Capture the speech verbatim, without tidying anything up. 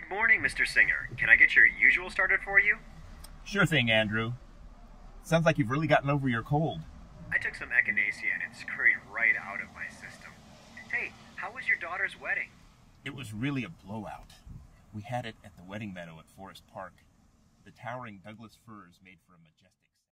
Morning, Mister Singer. Can I get your usual started for you? Sure thing, Andrew. Sounds like you've really gotten over your cold. I took some echinacea and it scurried right out of my system. Hey, how was your daughter's wedding? It was really a blowout. We had it at the wedding meadow at Forest Park. The towering Douglas firs made for a majestic